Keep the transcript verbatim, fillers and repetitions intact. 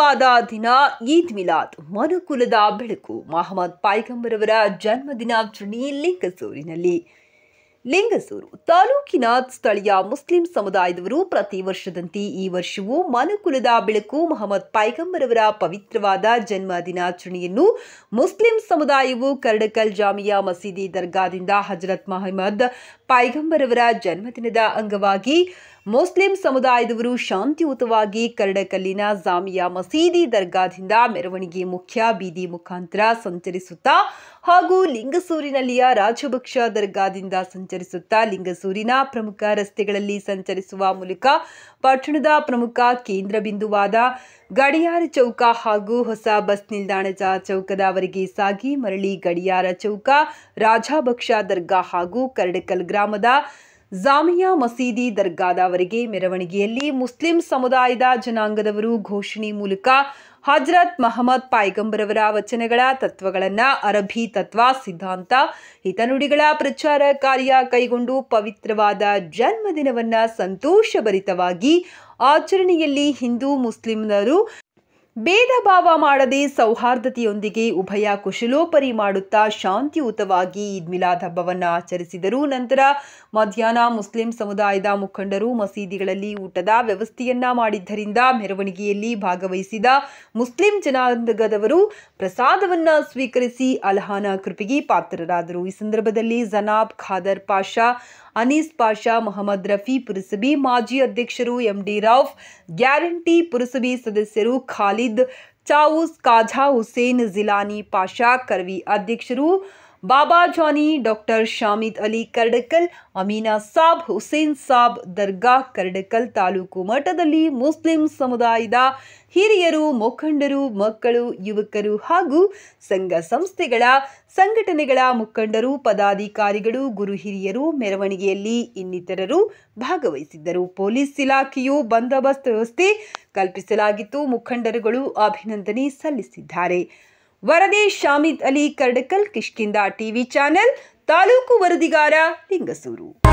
ಪವಿತ್ರವಾದ ದಿನ ಈದ್ ಮಿಲಾದ್, ಮನುಕುಲದ ಬೆಳಕು. ಮಹಮ್ಮದ್ ಪೈಗಂಬರವರ ಜನ್ಮ ದಿನಾಚರಣೆ ಲಿಂಗಸೂರಿನಲ್ಲಿ. ಲಿಂಗಸೂರು ತಾಲೂಕಿನ ಸ್ಥಳೀಯ ಮುಸ್ಲಿಂ ಸಮುದಾಯದವರು ಪ್ರತಿ ವರ್ಷದಂತೆ ಈ ವರ್ಷವೂ ಮನುಕುಲದ ಬೆಳಕು ಮಹಮ್ಮದ್ ಪೈಗಂಬರವರ ಪವಿತ್ರವಾದ ಜನ್ಮ ದಿನಾಚರಣೆಯನ್ನು ಮುಸ್ಲಿಂ ಸಮುದಾಯವು ಕರಡಕಲ್ ಜಾಮಿಯಾ ಮಸೀದಿ ದರ್ಗಾದಿಂದ ಹಜರತ್ ಮಹಮ್ಮದ್ ಪೈಗಂಬರವರ ಜನ್ಮದಿನದ ಅಂಗವಾಗಿ ಮುಸ್ಲಿಂ ಸಮುದಾಯದವರು ಶಾಂತಿಯುತವಾಗಿ ಕರಡಕಲ್ಲಿನ ಜಾಮಿಯಾ ಮಸೀದಿ ದರ್ಗಾದಿಂದ ಮೆರವಣಿಗೆ ಮುಖ್ಯ ಬೀದಿ ಮುಖಾಂತರ ಸಂಚರಿಸುತ್ತಾ ಹಾಗೂ ಲಿಂಗಸೂರಿನಲ್ಲಿಯ ರಾಜಭಕ್ಷ ದರ್ಗಾದಿಂದ ಸಂಚರಿಸುತ್ತಾ ಲಿಂಗಸೂರಿನ ಪ್ರಮುಖ ರಸ್ತೆಗಳಲ್ಲಿ ಸಂಚರಿಸುವ ಮೂಲಕ ಪಟ್ಟಣದ ಪ್ರಮುಖ ಕೇಂದ್ರ ಬಿಂದುವಾದ ಗಡಿಯಾರ ಚೌಕ ಹಾಗೂ ಹೊಸ ಬಸ್ ನಿಲ್ದಾಣದ ಚೌಕದವರೆಗೆ ಸಾಗಿ ಮರಳಿ ಗಡಿಯಾರ ಚೌಕ, ರಾಜಭಕ್ಷ ದರ್ಗಾ ಹಾಗೂ ಕರಡಕಲ್ ಗ್ರಾಮದ ಜಾಮಿಯಾ ಮಸೀದಿ ದರ್ಗಾದವರೆಗೆ ಮೆರವಣಿಗೆಯಲ್ಲಿ ಮುಸ್ಲಿಂ ಸಮುದಾಯದ ಜನಾಂಗದವರು ಘೋಷಣೆ ಮೂಲಕ ಹಜರತ್ ಮಹಮ್ಮದ್ ಪೈಗಂಬರವರ ವಚನಗಳ ತತ್ವಗಳನ್ನು ಅರಬಿ ತತ್ವ ಸಿದ್ಧಾಂತ ಹಿತನುಡಿಗಳ ಪ್ರಚಾರ ಕಾರ್ಯ ಕೈಗೊಂಡು ಪವಿತ್ರವಾದ ಜನ್ಮದಿನವನ್ನು ಸಂತೋಷಭರಿತವಾಗಿ ಆಚರಣೆಯಲ್ಲಿ ಹಿಂದೂ ಮುಸ್ಲಿಮರು ಭೇದ ಭಾವ ಮಾಡದೆ ಸೌಹಾರ್ದತೆಯೊಂದಿಗೆ ಉಭಯ ಕುಶಲೋಪರಿ ಮಾಡುತ್ತಾ ಶಾಂತಿಯುತವಾಗಿ ಈದ್ ಮಿಲಾದ್ ಹಬ್ಬವನ್ನು ಆಚರಿಸಿದರು. ನಂತರ ಮಧ್ಯಾಹ್ನ ಮುಸ್ಲಿಂ ಸಮುದಾಯದ ಮುಖಂಡರು ಮಸೀದಿಗಳಲ್ಲಿ ಊಟದ ವ್ಯವಸ್ಥೆಯನ್ನ ಮಾಡಿದ್ದರಿಂದ ಮೆರವಣಿಗೆಯಲ್ಲಿ ಭಾಗವಹಿಸಿದ ಮುಸ್ಲಿಂ ಜನಾಂಗದವರು ಪ್ರಸಾದವನ್ನ ಸ್ವೀಕರಿಸಿ ಅಲ್ಲಾಹನ ಕೃಪೆಗೆ ಪಾತ್ರರಾದರು. ಈ ಸಂದರ್ಭದಲ್ಲಿ ಜನಾಬ್ ಖಾದರ್ ಪಾಷಾ, ಅನೀಸ್ ಪಾಷಾ, ಮೊಹಮ್ಮದ್ ರಫಿ ಪುರಸಭೆ ಮಾಜಿ ಅಧ್ಯಕ್ಷರು, ಎಂಡಿ ರೌಫ್ ಗ್ಯಾರಂಟಿ ಪುರಸಭೆ ಸದಸ್ಯರು, ಖಾಲಿದ್ ಚಾವೂಸ್, ಖಾಜಾ ಹುಸೇನ್, ಜಿಲಾನಿ ಪಾಷಾ ಕರ್ವಿ ಅಧ್ಯಕ್ಷರು, ಬಾಬಾ ಜಾನಿ, ಡಾಕ್ಟರ್ ಶಾಮಿದ್ ಅಲಿ ಕರಡಕಲ್, ಅಮೀನಾ ಸಾಬ್, ಹುಸೇನ್ ಸಾಬ್ ದರ್ಗಾ ಕರಡಕಲ್ ತಾಲೂಕು ಮಟ್ಟದಲ್ಲಿ ಮುಸ್ಲಿಂ ಸಮುದಾಯದ ಹಿರಿಯರು, ಮುಖಂಡರು, ಮಕ್ಕಳು, ಯುವಕರು ಹಾಗೂ ಸಂಘ ಸಂಸ್ಥೆಗಳ ಸಂಘಟನೆಗಳ ಮುಖಂಡರು, ಪದಾಧಿಕಾರಿಗಳು, ಗುರು ಹಿರಿಯರು ಮೆರವಣಿಗೆಯಲ್ಲಿ ಇನ್ನಿತರರು ಭಾಗವಹಿಸಿದ್ದರು. ಪೊಲೀಸ್ ಇಲಾಖೆಯು ಬಂದೋಬಸ್ತ್ ವ್ಯವಸ್ಥೆ ಕಲ್ಪಿಸಲಾಗಿತ್ತು. ಮುಖಂಡರುಗಳು ಅಭಿನಂದನೆ ಸಲ್ಲಿಸಿದ್ದಾರೆ. ವರದಿ ಶಾಮಿದ್ ಅಲಿ ಕರಡಕಲ್, ಕಿಷ್ಕಿಂಧ ಟಿವಿ ಚಾನೆಲ್, ತಾಲೂಕು ವರದಿಗಾರ, ಲಿಂಗಸೂರು.